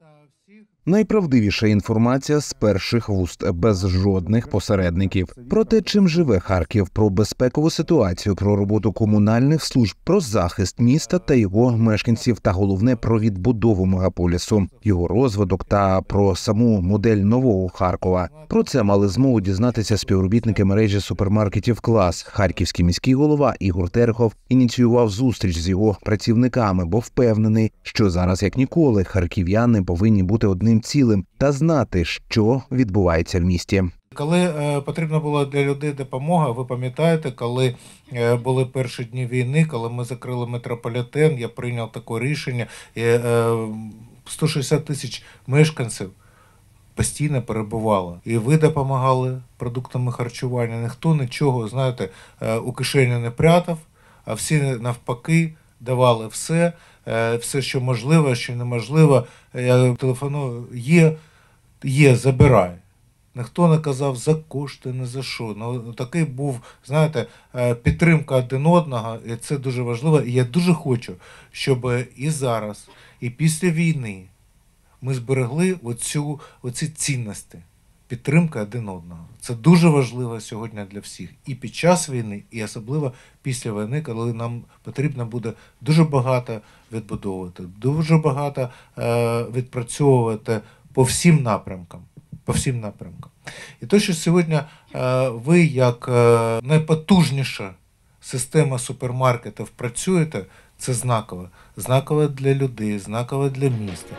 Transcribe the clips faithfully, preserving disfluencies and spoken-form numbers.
Найправдивіша інформація з перших вуст, без жодних посередників. Про те, чим живе Харків, про безпекову ситуацію, про роботу комунальних служб, про захист міста та його мешканців та, головне, про відбудову мегаполісу, його розвиток та про саму модель нового Харкова. Про це мали змогу дізнатися співробітники мережі супермаркетів «Клас». Харківський міський голова Ігор Терехов ініціював зустріч з його працівниками, бо впевнений, що зараз, як ніколи, харків'яни повинні бути одним цілим та знати, що відбувається в місті. Коли е, потрібна була для людей допомога, ви пам'ятаєте, коли е, були перші дні війни, коли ми закрили метрополітен, я прийняв таке рішення, і, е, сто шістдесят тисяч мешканців постійно перебувало. І ви допомагали продуктами харчування, ніхто нічого, знаєте, е, у кишені не прятав, а всі навпаки давали все, е, все, що можливо, що неможливо. Я телефоную, є, є, забирай. Ніхто не казав за кошти, не за що. Ну, такий був, знаєте, підтримка один одного, і це дуже важливо. І я дуже хочу, щоб і зараз, і після війни ми зберегли оцю, оці цінності. Підтримка один одного. Це дуже важливо сьогодні для всіх. І під час війни, і особливо після війни, коли нам потрібно буде дуже багато відбудовувати, дуже багато е, відпрацьовувати по всім напрямкам. По всім напрямкам. І те, що сьогодні е, ви, як е, найпотужніша система супермаркетів працюєте, це знаково. Знаково для людей, знаково для міста.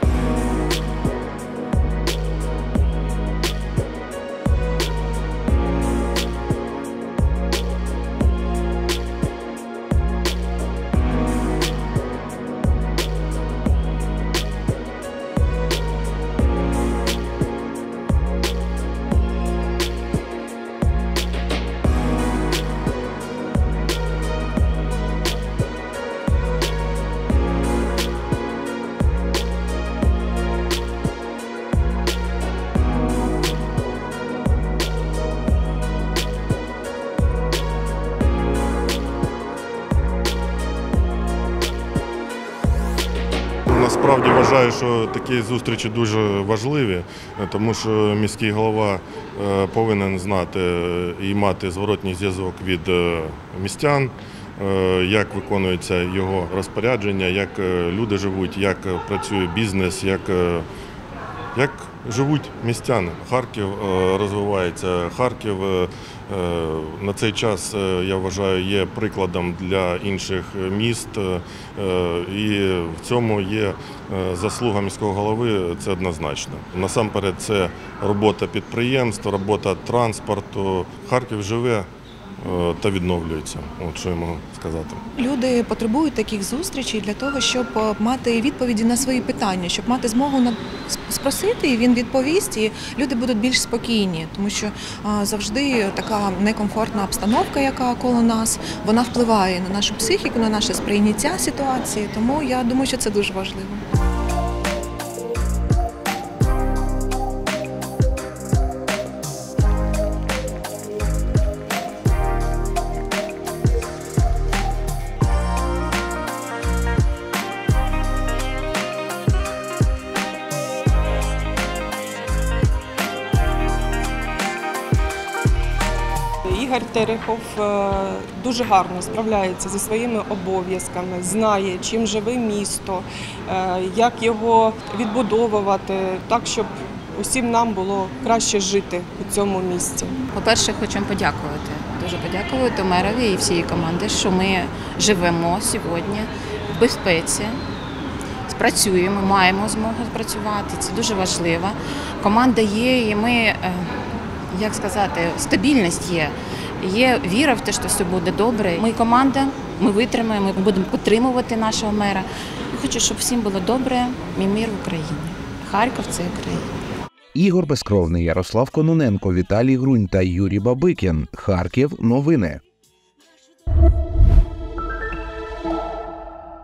Насправді вважаю, що такі зустрічі дуже важливі, тому що міський голова повинен знати і мати зворотній зв'язок від містян, як виконується його розпорядження, як люди живуть, як працює бізнес, як, як живуть містяни. Харків розвивається, Харків на цей час, я вважаю, є прикладом для інших міст, і в цьому є заслуга міського голови, це однозначно. Насамперед це робота підприємств, робота транспорту. Харків живе та відновлюється, от що я можу сказати. Люди потребують таких зустрічей для того, щоб мати відповіді на свої питання, щоб мати змогу спросити, і він відповість, і люди будуть більш спокійні, тому що завжди така некомфортна обстановка, яка коло нас, вона впливає на нашу психіку, на наше сприйняття ситуації, тому я думаю, що це дуже важливо. Ігор Терехов дуже гарно справляється зі своїми обов'язками, знає, чим живе місто, як його відбудовувати так, щоб усім нам було краще жити у цьому місті. По-перше, хочемо подякувати, дуже подякувати мерові і всій команді, що ми живемо сьогодні в безпеці, спрацюємо, маємо змогу спрацювати, це дуже важливо. Команда є, і ми, як сказати, стабільність є. Є віра в те, що все буде добре. Ми команда, ми витримаємо, ми будемо підтримувати нашого мера. Я хочу, щоб всім було добре і мир в Україні. Харків – це Україна. Ігор Безкровний, Ярослав Кононенко, Віталій Грунь та Юрій Бабикін. Харків. Новини.